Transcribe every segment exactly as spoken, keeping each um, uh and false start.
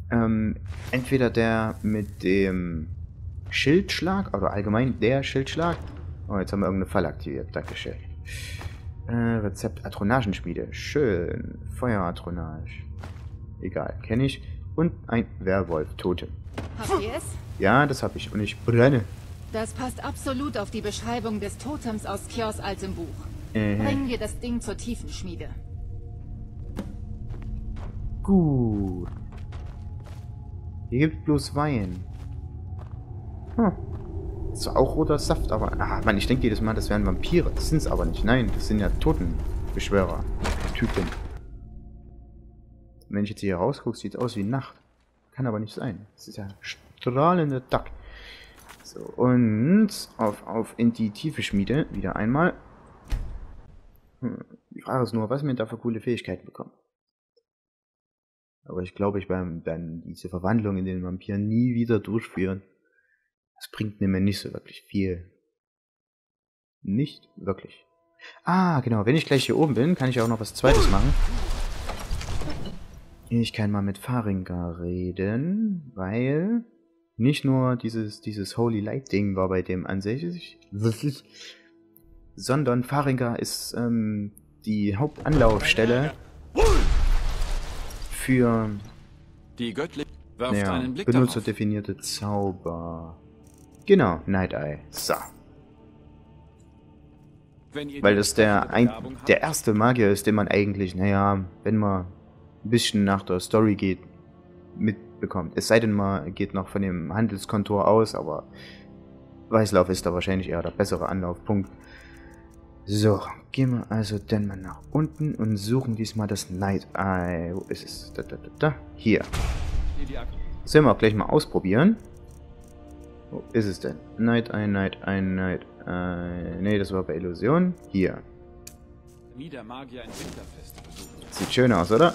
Ähm, entweder der mit dem Schildschlag, oder allgemein der Schildschlag. Oh, jetzt haben wir irgendeine Falle aktiviert. Dankeschön. Äh, Rezept Atronagenschmiede. Schön. Feueratronage. Egal, kenne ich. Und ein Werwolf-Totem. Habt ihr es? Ja, das habe ich. Und ich brenne. Das passt absolut auf die Beschreibung des Totems aus Kiors altem Buch. Äh. Bringen wir das Ding zur Tiefenschmiede. Gut. Hier gibt bloß Wein. Hm. Das ist auch roter Saft, aber... Ah, Mann, ich denke jedes Mal, das wären Vampire. Das sind es aber nicht. Nein, das sind ja Totenbeschwörer. Typen. Wenn ich jetzt hier rausgucke, sieht es aus wie Nacht. Kann aber nicht sein. Das ist ja strahlender Tag. So, und auf, auf in die tiefe Schmiede. Wieder einmal. Hm. Die Frage ist nur, was wir da für coole Fähigkeiten bekommen. Aber ich glaube, ich werde dann diese Verwandlung in den Vampir nie wieder durchführen. Das bringt mir nicht so wirklich viel. Nicht wirklich. Ah, genau. Wenn ich gleich hier oben bin, kann ich auch noch was Zweites machen. Ich kann mal mit Faringa reden, weil nicht nur dieses, dieses Holy Light Ding war bei dem ansässig, sondern Faringa ist ähm, die Hauptanlaufstelle für die göttliche wirft ja, einen Blick benutzerdefinierte Zauber. Genau, Night Eye. So. Weil das der, ein, der erste Magier ist, den man eigentlich, naja, wenn man ein bisschen nach der Story geht, mitbekommt. Es sei denn, man geht noch von dem Handelskontor aus, aber Weißlauf ist da wahrscheinlich eher der bessere Anlaufpunkt. So, gehen wir also dann mal nach unten und suchen diesmal das Night Eye. Wo ist es? Da, da, da, da. Hier. Das werden wir auch gleich mal ausprobieren. Wo ist es denn? Night Eye, Night Eye, Night Eye. Ne, das war bei Illusion. Hier. Sieht schön aus, oder?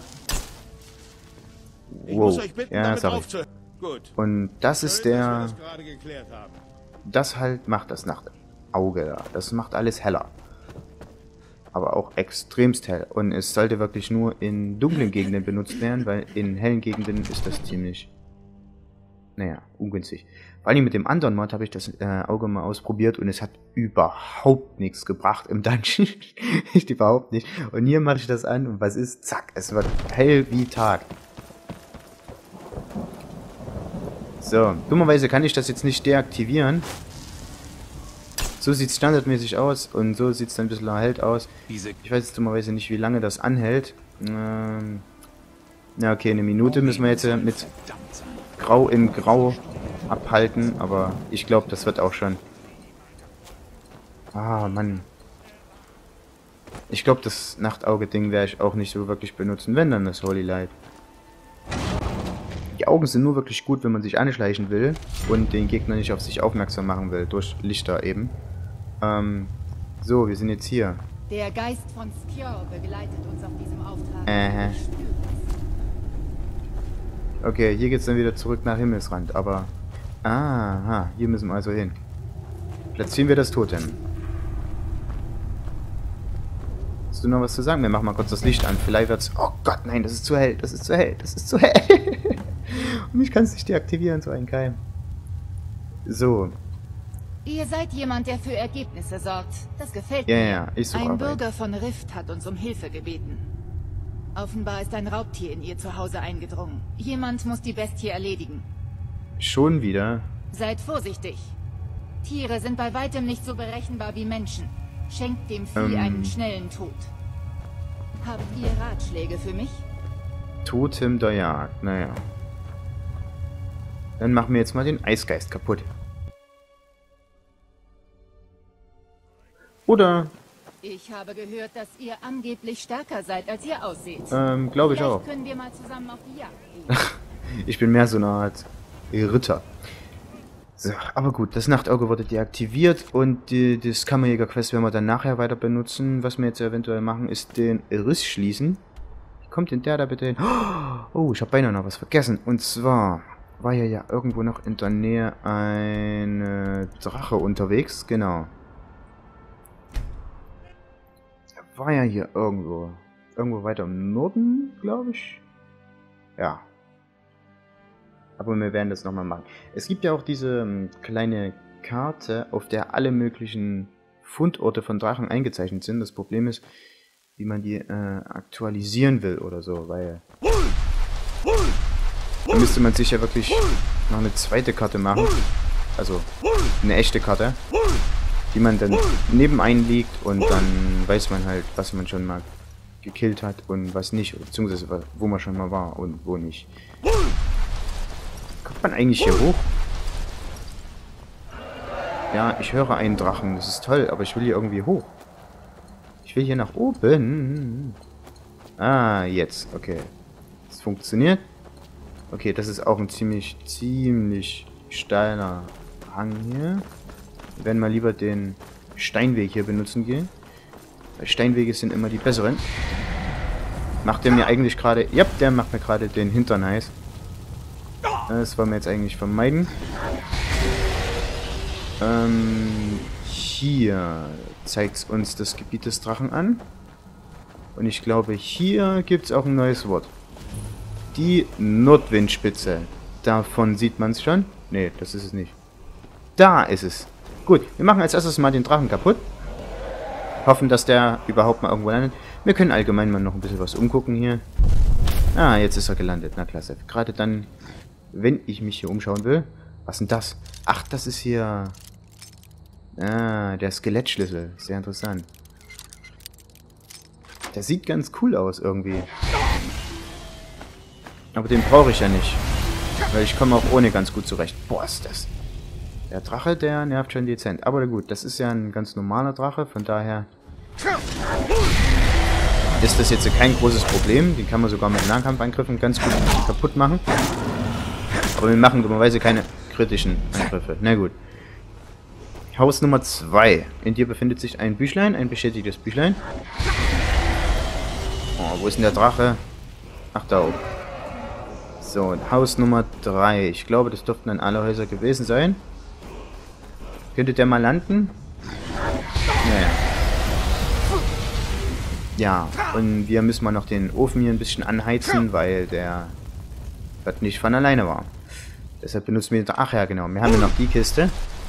Wow. Ja, sag ich. Und das ist der... Das halt macht das Nachtauge da. Das macht alles heller. Aber auch extremst hell. Und es sollte wirklich nur in dunklen Gegenden benutzt werden, weil in hellen Gegenden ist das ziemlich, naja, ungünstig. Vor allem mit dem anderen Mod habe ich das äh, Auge mal ausprobiert und es hat überhaupt nichts gebracht im Dungeon. Echt überhaupt nicht. Und hier mache ich das an und was ist? Zack, es wird hell wie Tag. So, dummerweise kann ich das jetzt nicht deaktivieren. So sieht es standardmäßig aus und so sieht es dann ein bisschen erhellt aus. Ich weiß jetzt dummerweise nicht, wie lange das anhält. Ähm, ja, okay, eine Minute müssen wir jetzt mit Grau in Grau abhalten, aber ich glaube, das wird auch schon. Ah, Mann. Ich glaube, das Nachtauge-Ding werde ich auch nicht so wirklich benutzen, wenn dann das Holy Light. Die Augen sind nur wirklich gut, wenn man sich anschleichen will und den Gegner nicht auf sich aufmerksam machen will, durch Lichter eben. Ähm, so, wir sind jetzt hier. Der Geist von Skior begleitet uns auf diesem Auftrag. Äh. Okay, hier geht's dann wieder zurück nach Himmelsrand, aber... Aha, hier müssen wir also hin. Platzieren wir das Totem. Hast du noch was zu sagen? Wir machen mal kurz das Licht an. Vielleicht wird's... Oh Gott, nein, das ist zu hell, das ist zu hell, das ist zu hell. Und ich kann es nicht deaktivieren, so ein Keim. So. Ihr seid jemand, der für Ergebnisse sorgt. Das gefällt ja, mir. Ja, ich suche Ein Arbeit. Bürger von Rift hat uns um Hilfe gebeten. Offenbar ist ein Raubtier in ihr Zuhause eingedrungen. Jemand muss die Bestie erledigen. Schon wieder? Seid vorsichtig. Tiere sind bei weitem nicht so berechenbar wie Menschen. Schenkt dem Vieh ähm. einen schnellen Tod. Habt ihr Ratschläge für mich? Totem der Jagd, naja. Dann machen wir jetzt mal den Eisgeist kaputt. Oder... Ich habe gehört, dass ihr angeblich stärker seid, als ihr aussieht. Ähm, glaube ich auch. Können wir mal zusammen auf die Jagd gehen. Ich bin mehr so eine Art Ritter. So, aber gut, das Nachtauge wurde deaktiviert und die, das Kammerjäger-Quest werden wir dann nachher weiter benutzen. Was wir jetzt eventuell machen, ist den Riss schließen. Wie kommt denn der da bitte hin? Oh, ich habe beinahe noch was vergessen. Und zwar war hier ja irgendwo noch in der Nähe ein Drache unterwegs. Genau. Der war ja hier irgendwo. Irgendwo weiter im Norden, glaube ich. Ja. Aber wir werden das nochmal machen. Es gibt ja auch diese ähm, kleine Karte, auf der alle möglichen Fundorte von Drachen eingezeichnet sind. Das Problem ist, wie man die äh, aktualisieren will oder so, weil da müsste man sich ja wirklich noch eine zweite Karte machen. Also eine echte Karte, die man dann nebenein liegt und dann weiß man halt, was man schon mal gekillt hat und was nicht, beziehungsweise wo man schon mal war und wo nicht. Kommt man eigentlich hier hoch? Ja, ich höre einen Drachen, das ist toll, aber ich will hier irgendwie hoch. Ich will hier nach oben. Ah, jetzt, okay. Das funktioniert. Okay, das ist auch ein ziemlich, ziemlich steiler Hang hier. Wir werden mal lieber den Steinweg hier benutzen gehen. Weil Steinwege sind immer die besseren. Macht der mir eigentlich gerade... Ja, der macht mir gerade den Hintern heiß. Das wollen wir jetzt eigentlich vermeiden. Ähm, hier zeigt es uns das Gebiet des Drachen an. Und ich glaube, hier gibt es auch ein neues Wort. Die Nordwindspitze. Davon sieht man es schon. Nee, das ist es nicht. Da ist es. Gut, wir machen als erstes mal den Drachen kaputt. Hoffen, dass der überhaupt mal irgendwo landet. Wir können allgemein mal noch ein bisschen was umgucken hier. Ah, jetzt ist er gelandet. Na klasse. Gerade dann, wenn ich mich hier umschauen will. Was denn das? Ach, das ist hier... Ah, der Skelettschlüssel. Sehr interessant. Der sieht ganz cool aus irgendwie. Aber den brauche ich ja nicht. Weil ich komme auch ohne ganz gut zurecht. Boah, ist das... Der Drache, der nervt schon dezent. Aber gut, das ist ja ein ganz normaler Drache. Von daher ist das jetzt kein großes Problem. Den kann man sogar mit Nahkampfangriffen ganz gut kaputt machen. Aber wir machen dummerweise keine kritischen Angriffe. Na gut. Haus Nummer zwei. In dir befindet sich ein Büchlein, ein beschädigtes Büchlein. Oh, wo ist denn der Drache? Ach, da oben. So, Haus Nummer drei. Ich glaube, das dürften dann alle Häuser gewesen sein. Könnte der mal landen? Naja. Ja, und wir müssen mal noch den Ofen hier ein bisschen anheizen, weil der wird nicht von alleine warm. Deshalb benutzen wir... Ach ja, genau. Wir haben ja noch die Kiste.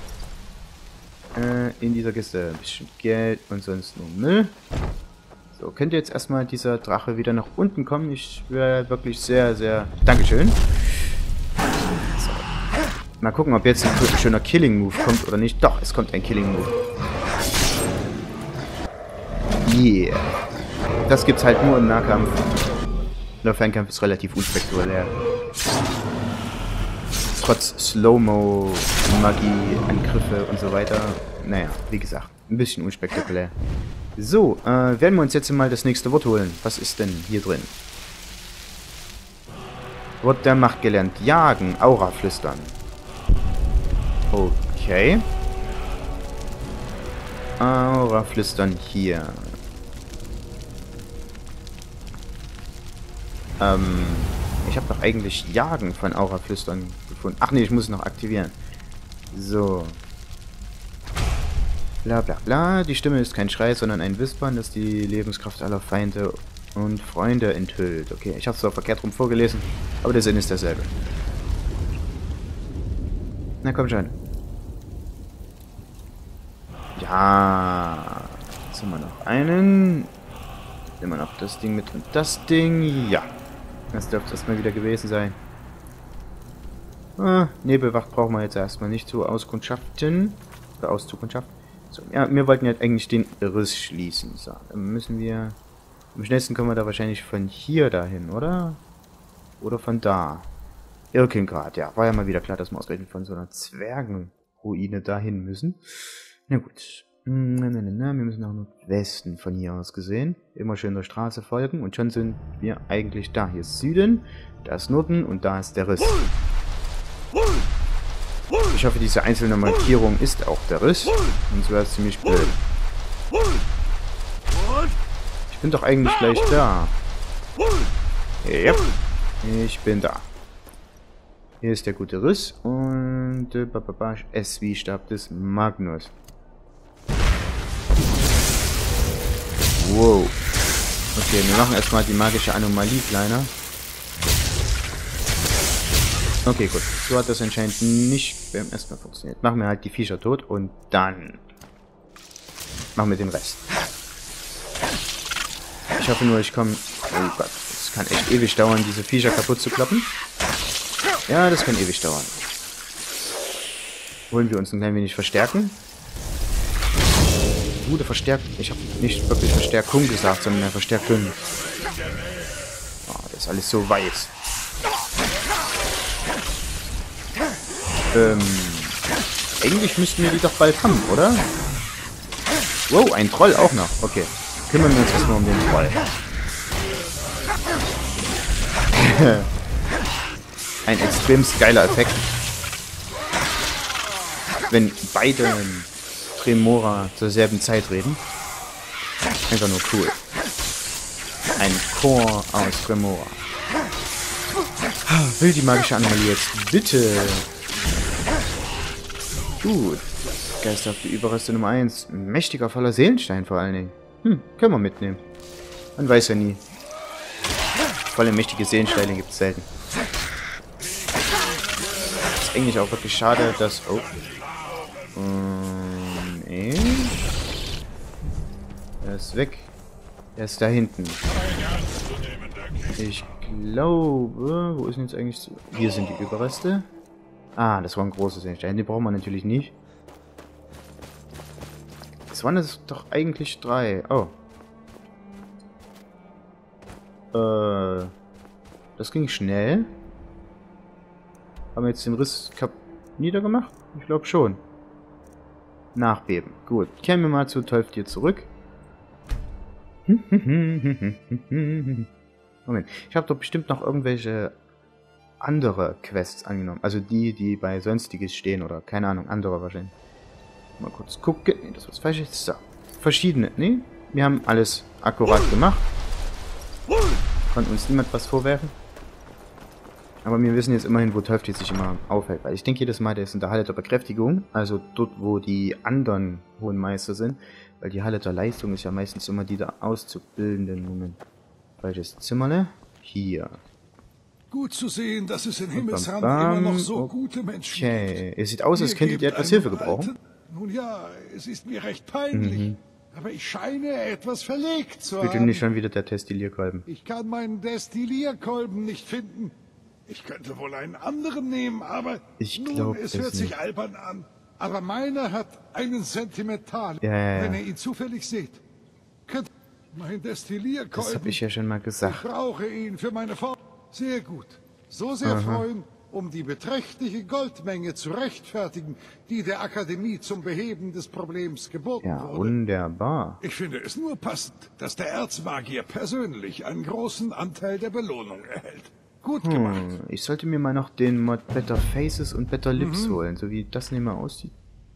Äh, in dieser Kiste ein bisschen Geld und sonst nur Müll. So, könnte jetzt erstmal dieser Drache wieder nach unten kommen. Ich wäre wirklich sehr, sehr... Dankeschön. So. Mal gucken, ob jetzt ein schöner Killing-Move kommt oder nicht. Doch, es kommt ein Killing-Move. Yeah. Das gibt's halt nur im Nahkampf. Der Fernkampf ist relativ unspektakulär. Trotz Slow-Mo, Magie, Angriffe und so weiter. Naja, wie gesagt, ein bisschen unspektakulär. So, äh, werden wir uns jetzt mal das nächste Wort holen. Was ist denn hier drin? Wort der Macht gelernt. Jagen, Aura flüstern. Okay. Aura flüstern hier. Ähm, ich habe doch eigentlich Jagen von Aura flüstern gefunden. Ach nee, ich muss es noch aktivieren. So. Bla bla bla. Die Stimme ist kein Schrei, sondern ein Wispern, das die Lebenskraft aller Feinde und Freunde enthüllt. Okay, ich habe es zwar verkehrt rum vorgelesen, aber der Sinn ist derselbe. Na komm schon. Ja. Jetzt haben wir noch einen. Nehmen wir noch das Ding mit und das Ding. Ja. Das dürfte erstmal wieder gewesen sein. Ah, Nebelwacht brauchen wir jetzt erstmal nicht zu auskundschaften. Oder auszukundschaften. So, ja, wir wollten jetzt eigentlich den Riss schließen. So, dann müssen wir... Am schnellsten kommen wir da wahrscheinlich von hier dahin, oder? Oder von da. Irkengrad, ja. War ja mal wieder klar, dass wir ausgerechnet von so einer Zwergenruine dahin müssen. Na gut. Na, na, na, na. Wir müssen nach Nordwesten von hier aus gesehen. Immer schön der Straße folgen. Und schon sind wir eigentlich da. Hier ist Süden, da ist Norden und da ist der Riss. Ich hoffe, diese einzelne Markierung ist auch der Riss. Sonst wäre es ziemlich blöd. Ich bin doch eigentlich gleich da. Ja, ich bin da. Hier ist der gute Riss und äh, S wie Stab des Magnus. Wow. Okay, wir machen erstmal die magische Anomalie kleiner. Okay, gut. So hat das anscheinend nicht beim ersten Mal funktioniert. Machen wir halt die Viecher tot und dann machen wir den Rest. Ich hoffe nur, ich komme... Oh Gott, das kann echt ewig dauern, diese Viecher kaputt zu kloppen. Ja, das kann ewig dauern. Wollen wir uns ein klein wenig verstärken? Gute Verstärkung. Ich habe nicht wirklich Verstärkung gesagt, sondern mehr Verstärkung. Oh, das ist alles so weiß. Ähm, eigentlich müssten wir die doch bald haben, oder? Wow, ein Troll auch noch. Okay. Kümmern wir uns erstmal um den Troll. Ein extrem geiler Effekt. Wenn beide Tremora zur selben Zeit reden. Einfach nur cool. Ein Chor aus Tremora. Will die magische Anomalie jetzt bitte... Gut. Geisterhafte Überreste Nummer eins. Mächtiger voller Seelenstein vor allen Dingen. Hm, können wir mitnehmen. Man weiß ja nie. Volle mächtige Seelensteine gibt es selten. Ist eigentlich auch wirklich schade, dass... Oh. Ähm, nee. Er ist weg. Er ist da hinten. Ich glaube... Wo ist denn jetzt eigentlich... So? Hier sind die Überreste. Ah, das war ein großes Seelenstein. Den brauchen wir natürlich nicht. Das waren es doch eigentlich drei. Oh. Äh. Das ging schnell. Haben wir jetzt den Riss kap niedergemacht? Ich glaube schon. Nachbeben. Gut. Kehren wir mal zu Teufel zurück. Moment. Ich habe doch bestimmt noch irgendwelche andere Quests angenommen. Also die, die bei Sonstiges stehen oder keine Ahnung, andere wahrscheinlich. Mal kurz gucken. Nee, das was falsch ist. So. Verschiedene. Nee, wir haben alles akkurat gemacht. Konnte uns niemand was vorwerfen. Aber wir wissen jetzt immerhin, wo Teufel sich immer aufhält. Weil ich denke jedes Mal, der ist in der Halle der Bekräftigung. Also dort, wo die anderen Hohen Meister sind. Weil die Halle der Leistung ist ja meistens immer die der Auszubildenden. Moment. Falsches Zimmerle. Hier. Gut zu sehen, dass es in Himmelsrand bam, bam. immer noch so gute Menschen gibt. Okay. Es sieht aus, als könntet ihr etwas Hilfe gebrauchen. Alten... Nun ja, es ist mir recht peinlich. Mhm. Aber ich scheine etwas verlegt zu Bitte haben. nicht schon wieder der Destillierkolben. Ich kann meinen Destillierkolben nicht finden. Ich könnte wohl einen anderen nehmen, aber ich nun, glaub, es hört nicht. sich albern an. Aber meiner hat einen Sentimental, ja, ja, ja. wenn ihr ihn zufällig seht. Könnt mein Destillierkolben... Das habe ich ja schon mal gesagt. Ich brauche ihn für meine Form. Sehr gut. So sehr Aha. freuen, um die beträchtliche Goldmenge zu rechtfertigen, die der Akademie zum Beheben des Problems geboten Ja, wurde. wunderbar. Ich finde es nur passend, dass der Erzmagier persönlich einen großen Anteil der Belohnung erhält. Gut gemacht. Hm, ich sollte mir mal noch den Mod Better Faces und Better Lips Mhm. holen, so wie das nicht mehr aussieht.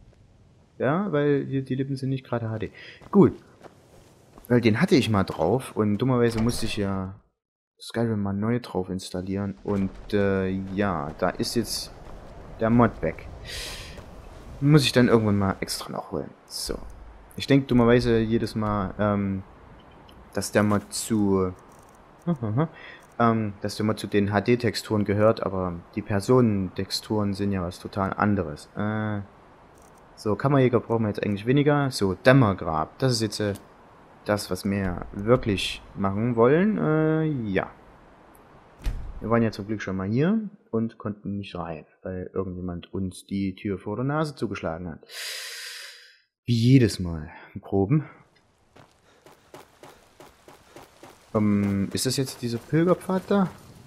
Ja, weil hier die Lippen sind nicht gerade H D. Gut. Weil den hatte ich mal drauf und dummerweise musste ich ja Skyrim mal neu drauf installieren. Und äh, ja, da ist jetzt der Mod weg. Muss ich dann irgendwann mal extra noch holen. So. Ich denke dummerweise jedes Mal, ähm, dass der Mod zu... ähm, dass der Mod zu den H D-Texturen gehört, aber die Personentexturen sind ja was total anderes. Äh, so, Kammerjäger brauchen wir jetzt eigentlich weniger. So, Dämmergrab. Das ist jetzt äh, das, was wir wirklich machen wollen. Äh, ja. Wir waren ja zum Glück schon mal hier und konnten nicht rein, weil irgendjemand uns die Tür vor der Nase zugeschlagen hat. Wie jedes Mal. Proben. Ähm, ist das jetzt dieser Pilgerpfad da?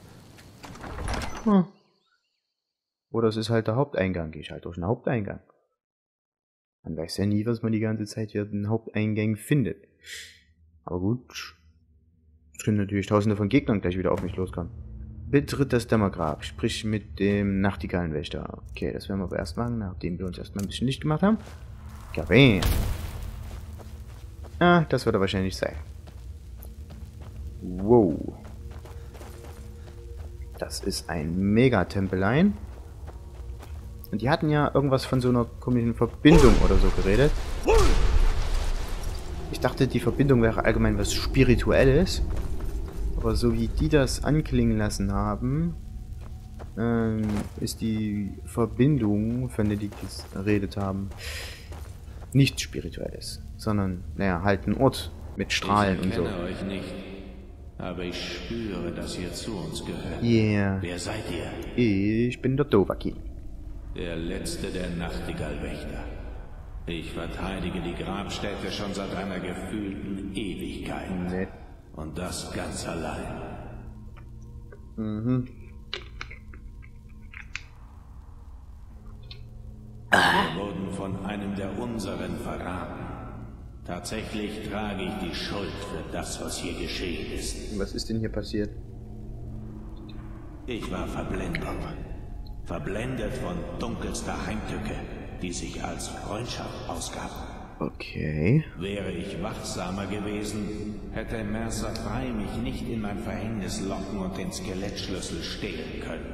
Hm. Oder es ist halt der Haupteingang. Gehe ich halt durch den Haupteingang. Man weiß ja nie, was man die ganze Zeit hier den Haupteingang findet. Aber gut. Es können natürlich tausende von Gegnern gleich wieder auf mich loskommen. Betritt das Dämmergrab. Sprich mit dem Nachtigallenwächter. Okay, das werden wir aber erst machen, nachdem wir uns erstmal ein bisschen Licht gemacht haben. Kabam. Ah, das wird er wahrscheinlich sein. Wow. Das ist ein Megatempelein. Und die hatten ja irgendwas von so einer komischen Verbindung oder so geredet. Ich dachte, die Verbindung wäre allgemein was Spirituelles. Aber so wie die das anklingen lassen haben, ähm, ist die Verbindung, von der die jetzt geredet haben, nichts Spirituelles, sondern, naja, halt ein Ort mit Strahlen und so. Ich kenne euch nicht, aber ich spüre, dass ihr zu uns gehört. Yeah. Wer seid ihr? Ich bin der Dovahkiin. Der letzte der Nachtigallwächter. Ich verteidige die Grabstätte schon seit einer gefühlten Ewigkeit. Nett. Und das ganz allein. Mhm. Wir wurden von einem der unseren verraten. Tatsächlich trage ich die Schuld für das, was hier geschehen ist. Was ist denn hier passiert? Ich war verblendet. Verblendet von dunkelster Heimtücke, die sich als Freundschaft ausgab. Okay. Wäre ich wachsamer gewesen, hätte Mercer Frey mich nicht in mein Verhängnis locken und den Skelettschlüssel stehlen können.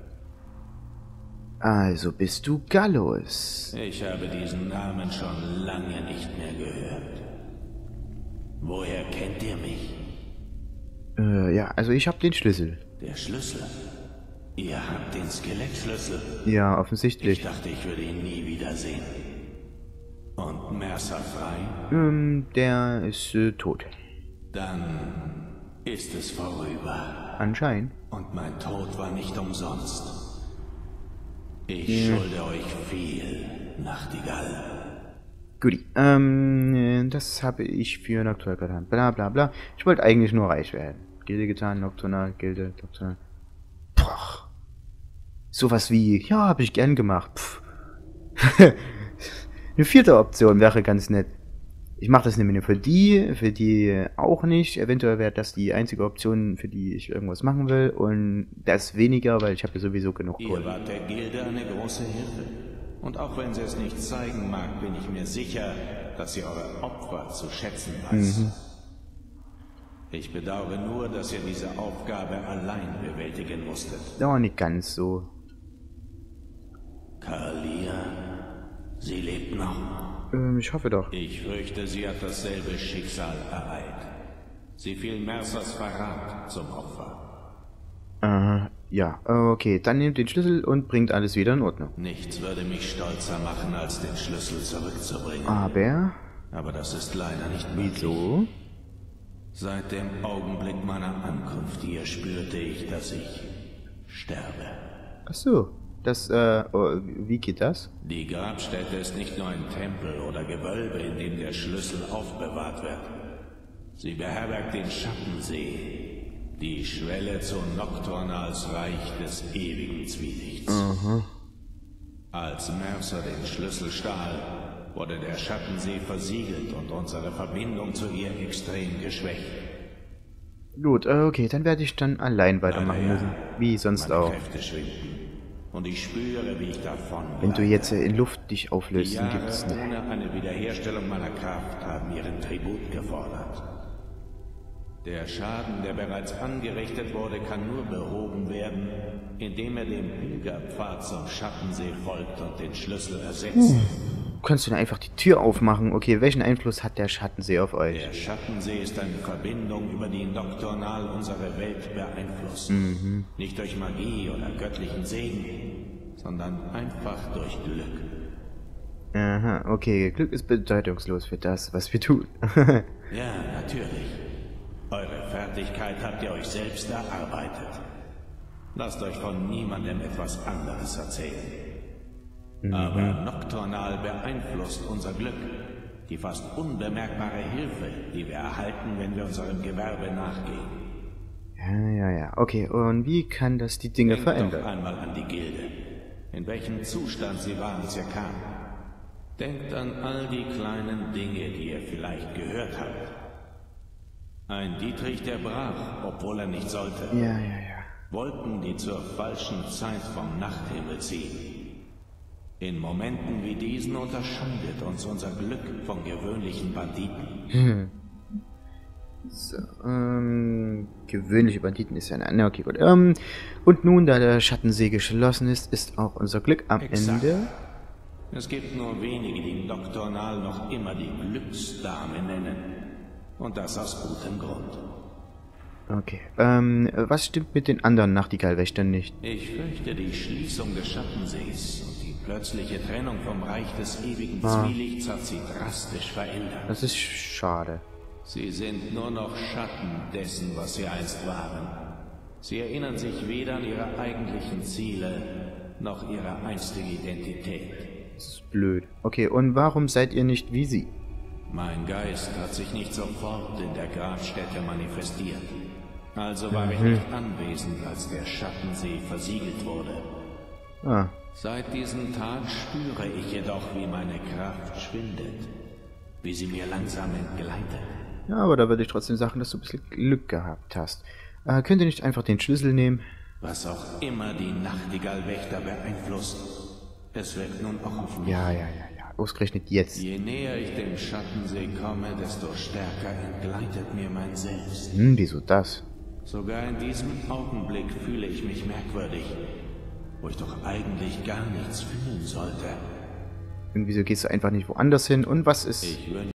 Also bist du Gallus. Ich habe diesen Namen schon lange nicht mehr gehört. Woher kennt ihr mich? Äh, ja, also ich habe den Schlüssel. Der Schlüssel? Ihr habt den Skelettschlüssel? Ja, offensichtlich. Ich dachte, ich würde ihn nie wiedersehen. Und Mercer Frey? Ähm, der ist äh, tot. Dann ist es vorüber. Anscheinend. Und mein Tod war nicht umsonst. Ich Ja. schulde euch viel, Nachtigall. Guti. Ähm, äh, das habe ich für Nocturnal getan. Bla bla bla. Ich wollte eigentlich nur reich werden. Gilde getan, Nocturnal, Gilde, Nocturnal. Poch. Sowas wie, ja, habe ich gern gemacht. Pff. Eine vierte Option wäre ganz nett. Ich mache das nämlich nur für die, für die auch nicht. Eventuell wäre das die einzige Option, für die ich irgendwas machen will. Und das weniger, weil ich habe ja sowieso genug Ihr Kohle. wart der Gilde eine große Hilfe. Und auch wenn sie es nicht zeigen mag, bin ich mir sicher, dass ihr eure Opfer zu schätzen weiß. Mhm. Ich bedauere nur, dass ihr diese Aufgabe allein bewältigen musstet. Ja, nicht ganz so. Kalia, sie lebt noch. Ähm, ich hoffe doch. Ich fürchte, sie hat dasselbe Schicksal ereilt. Sie fiel Mercers Verrat zum Opfer. Aha, ja, okay. Dann nehmt den Schlüssel und bringt alles wieder in Ordnung. Nichts würde mich stolzer machen, als den Schlüssel zurückzubringen. Aber, Aber das ist leider nicht möglich. wieso? Seit dem Augenblick meiner Ankunft hier spürte ich, dass ich sterbe. Ach so. Das, äh, oh, wie geht das? Die Grabstätte ist nicht nur ein Tempel oder Gewölbe, in dem der Schlüssel aufbewahrt wird. Sie beherbergt den Schattensee, die Schwelle zu Nocturnals Reich des ewigen Zwielichts. Aha. Als Mercer den Schlüssel stahl, wurde der Schattensee versiegelt und unsere Verbindung zu ihr extrem geschwächt. Gut, äh, okay, dann werde ich dann allein weitermachen Ja, müssen. Wie sonst meine auch. Kräfte schwinden. Und ich spüre, wie ich davon Wenn du jetzt äh, in Luft dich Die auflöst, dann Jahre gibt's ne. ohne eine Wiederherstellung meiner Kraft haben ihren Tribut gefordert. Der Schaden, der bereits angerichtet wurde, kann nur behoben werden, indem er dem Pilgerpfad zum Schattensee folgt und den Schlüssel ersetzt. Hm. Kannst du dann einfach die Tür aufmachen? Okay, welchen Einfluss hat der Schattensee auf euch? Der Schattensee ist eine Verbindung, über die Nocturnal unsere Welt beeinflusst. Mhm. Nicht durch Magie oder göttlichen Segen, sondern einfach durch Glück. Aha, okay, Glück ist bedeutungslos für das, was wir tun. Ja, natürlich. Eure Fertigkeit habt ihr euch selbst erarbeitet. Lasst euch von niemandem etwas anderes erzählen. Mhm. Aber Nocturnal beeinflusst unser Glück. Die fast unbemerkbare Hilfe, die wir erhalten, wenn wir unserem Gewerbe nachgehen. Ja, ja, ja. Okay, und wie kann das die Dinge Denkt doch verändern? einmal an die Gilde. In welchem Zustand sie war, als ihr kam. Denkt an all die kleinen Dinge, die ihr vielleicht gehört habt. Ein Dietrich, der brach, obwohl er nicht sollte. Ja, ja, ja. Wolken, die zur falschen Zeit vom Nachthimmel ziehen. In Momenten wie diesen unterscheidet uns unser Glück von gewöhnlichen Banditen. So, ähm, gewöhnliche Banditen ist ja eine... Ne, okay, gut. Ähm, und nun, da der Schattensee geschlossen ist, ist auch unser Glück am Exakt. Ende. Es gibt nur wenige, die Nocturnal noch immer die Glücksdame nennen. Und das aus gutem Grund. Okay. Ähm, was stimmt mit den anderen Nachtigallwächtern nicht? Ich fürchte, die Schließung des Schattensees und die plötzliche Trennung vom Reich des ewigen Ah. Zwielichts hat sie drastisch verändert. Das ist schade. Sie sind nur noch Schatten dessen, was sie einst waren. Sie erinnern sich weder an ihre eigentlichen Ziele, noch ihre einstige Identität. Das ist blöd. Okay, und warum seid ihr nicht wie sie? Mein Geist hat sich nicht sofort in der Grabstätte manifestiert. Also war ich nicht anwesend, als der Schattensee versiegelt wurde. Ah, Seit diesem Tag spüre ich jedoch, wie meine Kraft schwindet, wie sie mir langsam entgleitet. ja, aber da würde ich trotzdem sagen, dass du ein bisschen Glück gehabt hast. Äh, könnt ihr nicht einfach den Schlüssel nehmen? Was auch immer die Nachtigallwächter beeinflusst, es wirkt nun auch auf mich. Ja, ja, ja, ja. Ausgerechnet jetzt. Je näher ich dem Schattensee komme, desto stärker entgleitet mir mein Selbst. Hm, wieso das? Sogar in diesem Augenblick fühle ich mich merkwürdig, wo ich doch eigentlich gar nichts fühlen sollte. Und wieso gehst du einfach nicht woanders hin? Und was ist... Ich wünsche